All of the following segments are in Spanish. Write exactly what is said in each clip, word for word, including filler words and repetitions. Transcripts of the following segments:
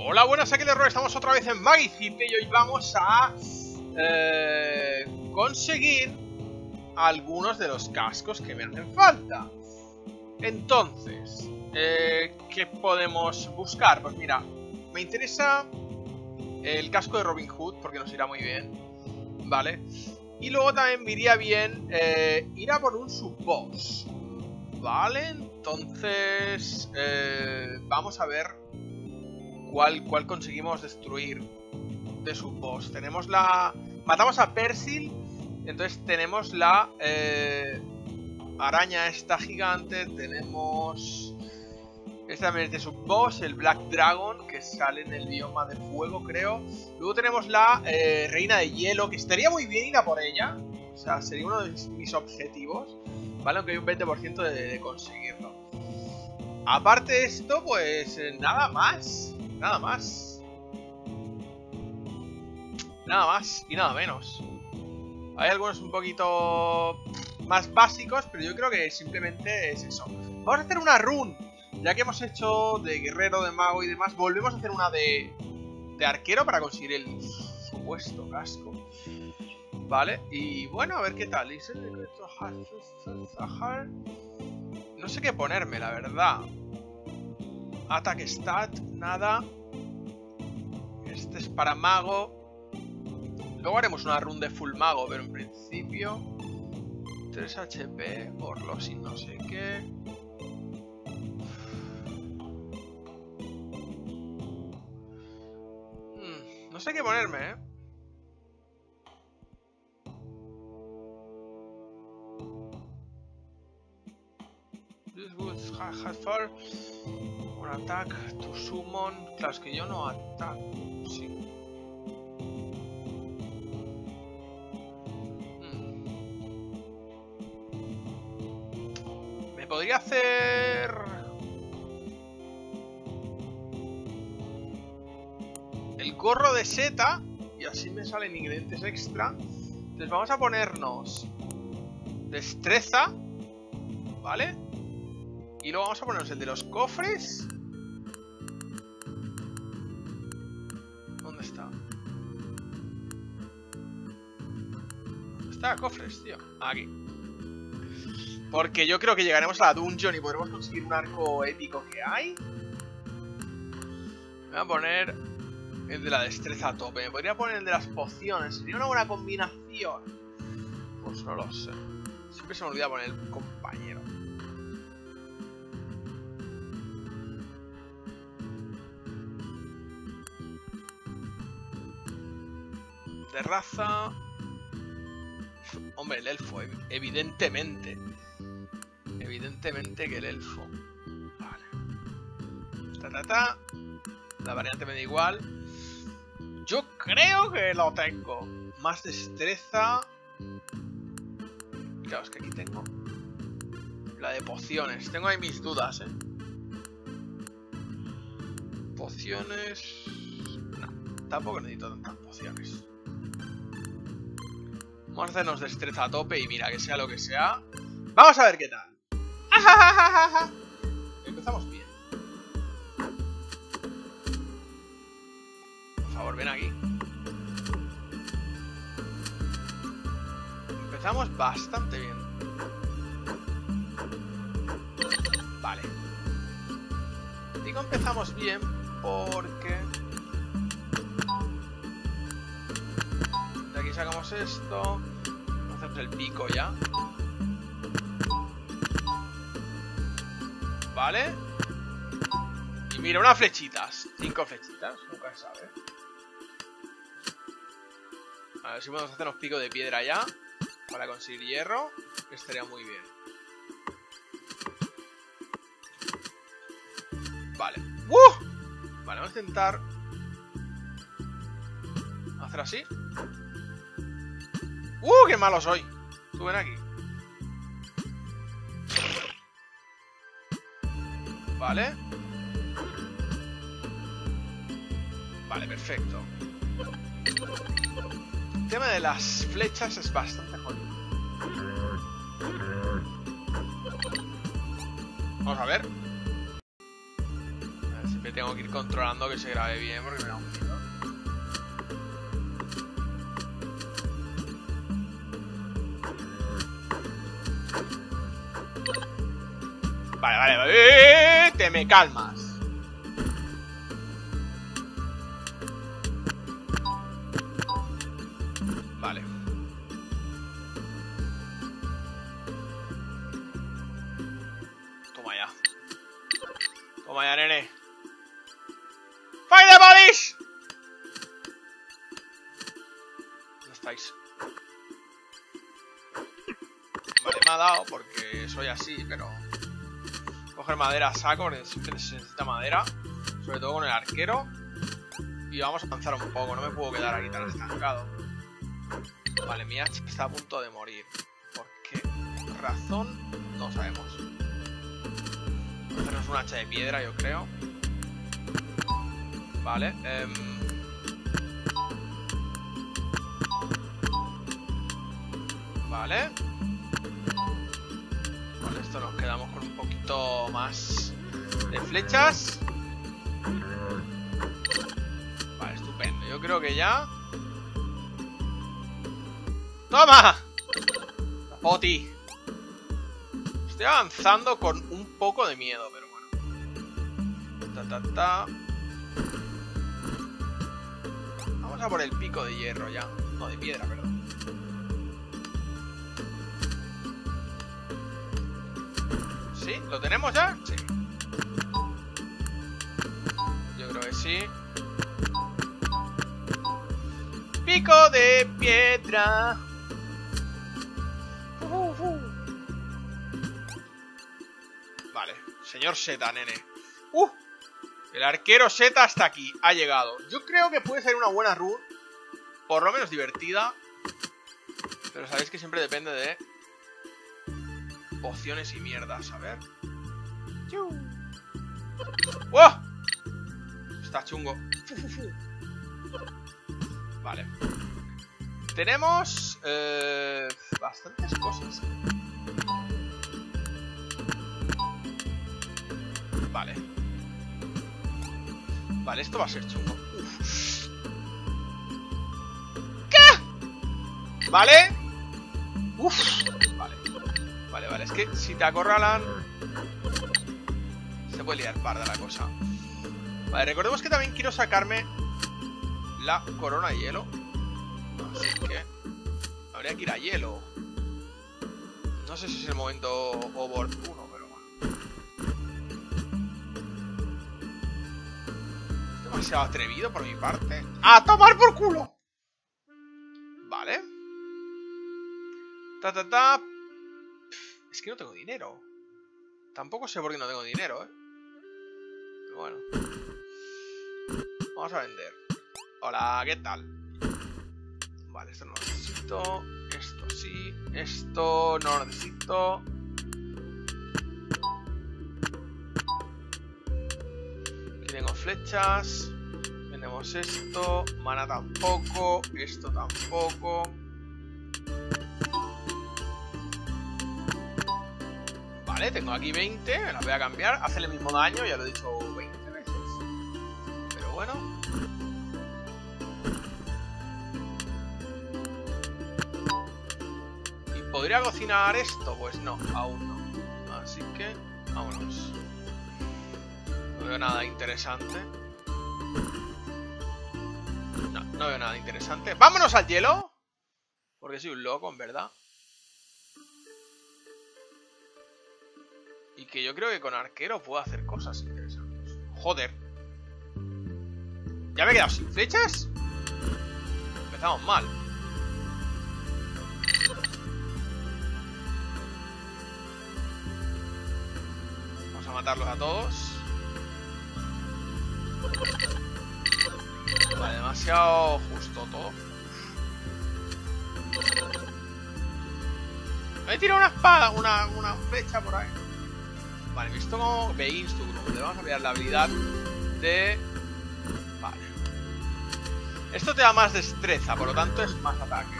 Hola, buenas, aquí el error. Estamos otra vez en Magicite y hoy vamos a eh, conseguir algunos de los cascos que me hacen falta. Entonces, eh, ¿qué podemos buscar? Pues mira, me interesa el casco de Robin Hood porque nos irá muy bien, ¿vale? Y luego también me iría bien eh, ir a por un subboss, ¿vale? Entonces, eh, vamos a ver cuál, cuál conseguimos destruir de subboss. Tenemos la... Matamos a Persil, entonces tenemos la eh, araña esta gigante, tenemos... Este también es de subboss, el Black Dragon, que sale en el bioma de fuego, creo. Luego tenemos la eh, reina de hielo, que estaría muy bien ir a por ella. O sea, sería uno de mis objetivos, ¿vale? Aunque hay un veinte por ciento de, de conseguirlo. Aparte de esto, pues eh, nada más. Nada más. Nada más y nada menos. Hay algunos un poquito más básicos, pero yo creo que simplemente es eso. Vamos a hacer una run. Ya que hemos hecho de guerrero, de mago y demás, volvemos a hacer una de, de arquero para conseguir el supuesto casco. Vale, y bueno, a ver qué tal. No sé qué ponerme, la verdad. Attack stat, nada. Este es para mago. Luego haremos una run de full mago, pero en principio tres H P, Orlos y no sé qué. No sé qué ponerme, ¿eh? This would have for un attack to summon. Claro, es que yo no ataco. Sí. Hmm. Me podría hacer... el gorro de seta y así me salen ingredientes extra. Entonces vamos a ponernos destreza, ¿vale? Y luego vamos a ponernos el de los cofres. ¿Dónde está? ¿Dónde está? Cofres, tío. Aquí. Porque yo creo que llegaremos a la dungeon y podremos conseguir un arco épico que hay. Me voy a poner el de la destreza a tope. Me podría poner el de las pociones. ¿Sería una buena combinación? Pues no lo sé. Siempre se me olvida poner el compañero. De raza... Hombre, el elfo, evidentemente. Evidentemente que el elfo. Vale. Ta, ta, ta. La variante me da igual. Yo creo que lo tengo. Más destreza. Claro, es que aquí tengo la de pociones. Tengo ahí mis dudas, eh. Pociones... No, tampoco necesito tantas pociones. Vamos a hacernos destreza a tope y mira, que sea lo que sea. Vamos a ver qué tal. Empezamos bien. Por favor, ven aquí. Empezamos bastante bien. Vale. Digo empezamos bien porque... de aquí sacamos esto. Hacemos el pico ya. Vale. Y mira, unas flechitas. Cinco flechitas, nunca se sabe. A ver si podemos hacernos pico de piedra ya para conseguir hierro, que estaría muy bien. Vale. ¡Uh! Vale, vamos a intentar hacer así. ¡Uh! ¡Qué malo soy! Tú ven aquí. Vale. Vale, perfecto. El tema de las flechas es bastante jodido. Vamos a ver. A ver si Que tengo que ir controlando que se grabe bien porque me da un miedo. Vale, vale, vale. Te me calmas. Vale. Toma ya. Toma ya, nene. ¡Fight the police! ¿Dónde estáis? Vale, me ha dado porque soy así, pero... Coger madera a saco porque siempre se necesita madera. Sobre todo con el arquero. Y vamos a avanzar un poco, no me puedo quedar aquí tan estancado. Vale, mi hacha está a punto de morir. ¿Por qué razón? No sabemos. Vamos a hacernos un hacha de piedra, yo creo. Vale. Eh... Vale. Con esto nos quedamos con un poquito más de flechas. Vale, estupendo. Yo creo que ya... ¡Toma! ¡Poti! Estoy avanzando con un poco de miedo, pero bueno. Ta, ta, ta. Vamos a por el pico de hierro ya. No, de piedra, perdón. ¿Sí? ¿Lo tenemos ya? Sí. Yo creo que sí. Pico de piedra. Uh, uh, uh. Vale, señor Seta, nene. Uh, el arquero Seta hasta aquí ha llegado. Yo creo que puede ser una buena run, por lo menos divertida. Pero sabéis que siempre depende de pociones y mierdas. A ver. ¡Wow! Está chungo. Vale. Tenemos eh, bastantes cosas. Vale. Vale, esto va a ser chungo. Uf. ¿Qué? Vale. Uf. Vale. Vale, vale. Es que si te acorralan se puede liar parda la cosa. Vale, recordemos que también quiero sacarme la corona de hielo. Así que habría que ir a hielo. No sé si es el momento oportuno, pero bueno. Es demasiado atrevido por mi parte. ¡A tomar por culo! Vale. Ta, ta, ta. Es que no tengo dinero. Tampoco sé por qué no tengo dinero, eh. Pero bueno. Vamos a vender. Hola, ¿qué tal? Vale, esto no lo necesito. Esto sí. Esto no lo necesito. Aquí tengo flechas. Vendemos esto. Mana tampoco. Esto tampoco. Vale, tengo aquí veinte. Me las voy a cambiar. Hace el mismo daño, ya lo he dicho veinte veces. Pero bueno. ¿Podría cocinar esto? Pues no, aún no. Así que, vámonos. No veo nada interesante. No, no veo nada interesante. ¡Vámonos al hielo! Porque soy un loco, en verdad. Y que yo creo que con arquero puedo hacer cosas interesantes. Joder. ¿Ya me he quedado sin flechas? Empezamos mal. A matarlos a todos. Vale, demasiado justo todo. Me he tirado una espada, una, una flecha por ahí. Vale, visto como Begins to Grow. Le vamos a mirar la habilidad de... Vale. Esto te da más destreza, por lo tanto es más ataque.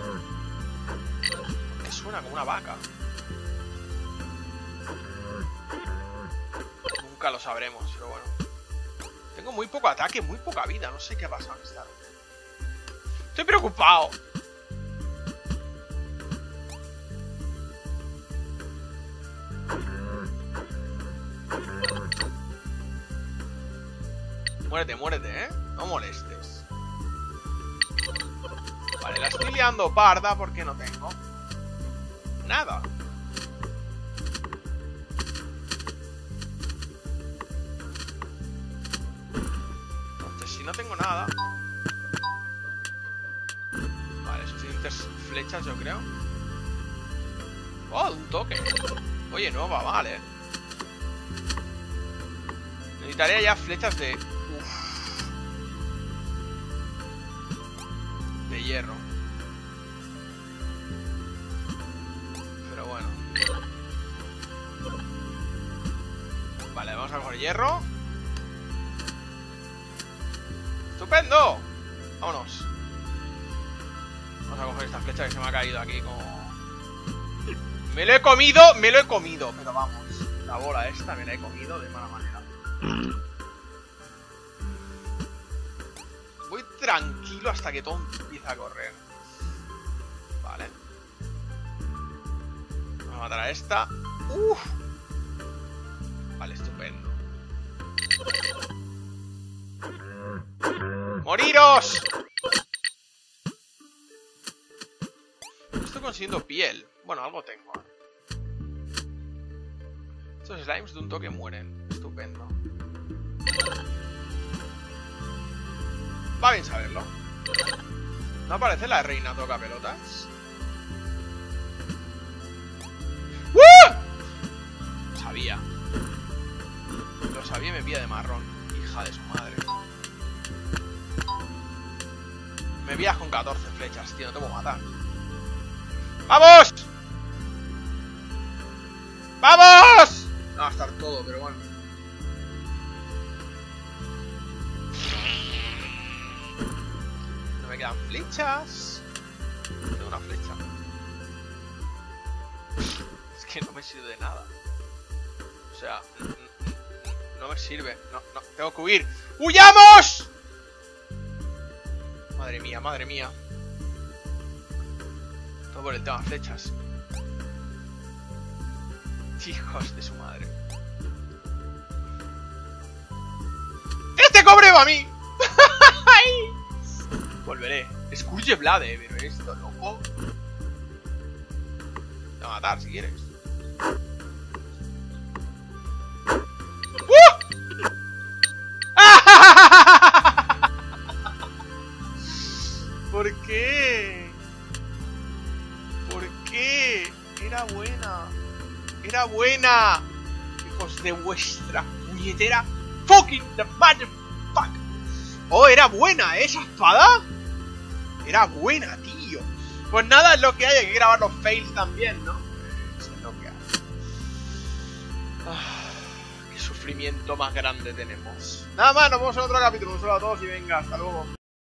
Que suena como una vaca. Nunca lo sabremos, pero bueno. Tengo muy poco ataque, muy poca vida. No sé qué ha pasado en esta ronda. Estoy preocupado. Muérete, muérete, ¿eh? No molestes. Vale, la estoy liando parda porque no tengo nada. Entonces, si no tengo nada... Vale, suficientes flechas, yo creo. Oh, un toque. Oye, no va mal, ¿eh? Necesitaría ya flechas de... Uf. De hierro. Pero bueno. Vale, vamos a coger hierro. ¡Estupendo! Vámonos. Vamos a coger esta flecha que se me ha caído aquí como... Me lo he comido, me lo he comido. Pero vamos, la bola esta me la he comido de mala manera. Voy tranquilo hasta que todo empieza a correr. Vale. Vamos a matar a esta. Uf. Vale, estupendo. ¡Moriros! Estoy consiguiendo piel. Bueno, algo tengo. Estos slimes de un toque mueren. Estupendo. Va bien saberlo. ¿No aparece la reina toca pelotas? ¡Uh! Lo sabía. Lo sabía y me pilla de marrón. Hija de su madre. Me pillas con catorce flechas, tío. No te puedo matar. ¡Vamos! ¡Vamos! No va a estar todo, pero bueno. No me quedan flechas. Tengo una flecha. Es que no me sirve de nada. O sea, no me sirve. No, no, tengo que huir. ¡Huyamos! Madre mía, madre mía. Todo por el tema de flechas. Hijos de su madre. ¡Este cobre va a mí! Volveré. Escuche Blade, pero esto, loco. Te voy a matar si quieres. ¡Uh! ¿Por qué? ¿Por qué? Era buena. Era buena. Hijos de vuestra puñetera fucking the motherfuck. Oh, era buena, ¿eh? Esa espada. Era buena, tío. Pues nada, es lo que hay. Hay que grabar los fails también, ¿no? Eso es lo que hay. Ah, qué sufrimiento más grande tenemos. Nada más, nos vemos en otro capítulo. Un saludo a todos y venga, hasta luego.